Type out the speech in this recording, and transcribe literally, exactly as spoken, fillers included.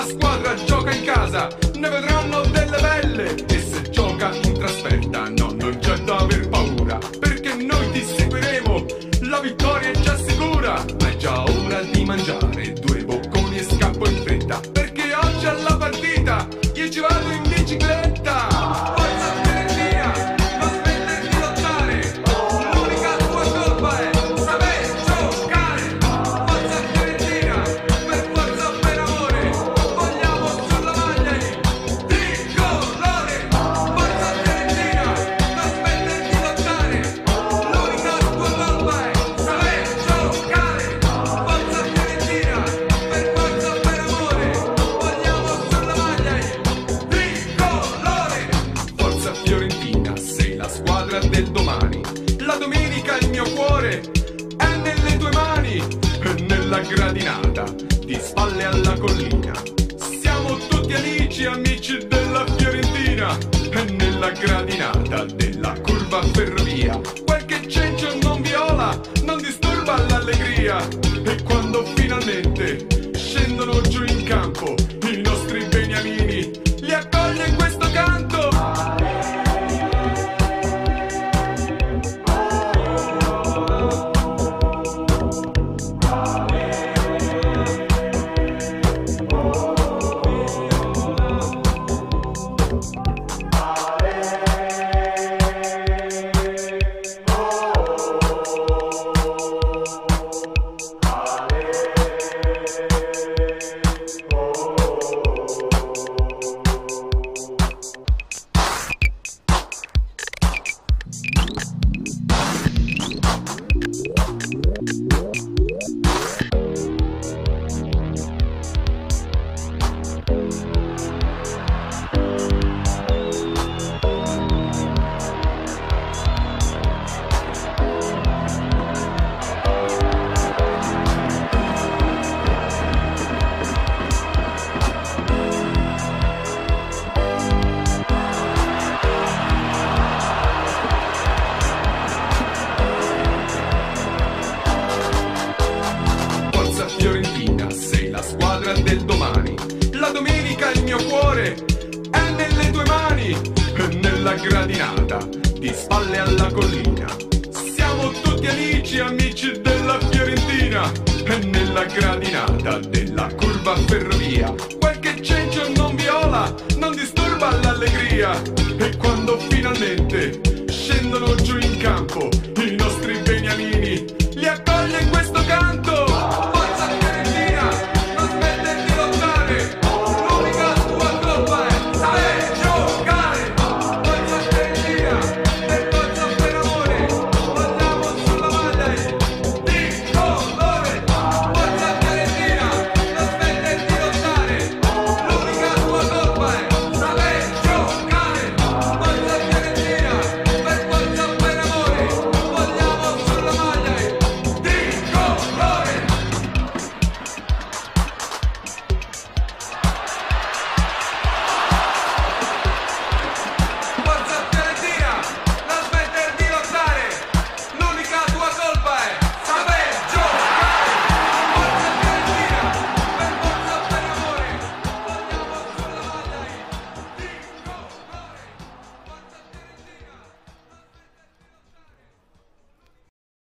squadra gioca in casa, ne vedranno delle belle. E se gioca in trasferta, no, non c'è da aver paura, perché noi ti seguiremo, la vittoria è già sicura. Ma è già ora di mangiare due bocconi e scappo in fretta, perché oggi alla partita io ci vado in bicicletta. Forza Fiorentina, non smettere di lottare, l'unica tua colpa è saper giocare. Forza Fiorentina, per forza o per amore, vogliamo sulla maglia il tricolore. Forza Fiorentina, non smettere di lottare, l'unica tua colpa è saper giocare. Forza Fiorentina, per forza o per amore, vogliamo sulla maglia il tricolore. Forza Fiorentina, sei la squadra del domani. La domenica il mio cuore è nelle tue mani, e nella gradinata di spalle alla collina. Siamo tutti amici, amici della Fiorentina, e nella gradinata della curva ferrovia qualche cencio non viola, non disturba l'allegria. E quando finalmente scendono giù in campo i nostri beniamini, li accoglie questo canto. Fiorentina, sei la squadra del domani. La domenica il mio cuore è nelle tue mani, e nella gradinata di spalle alla collina. Siamo tutti amici, amici della Fiorentina, e nella gradinata della curva ferrovia qualche cencio non viola, non disturba l'allegria. E quando finalmente scendono giù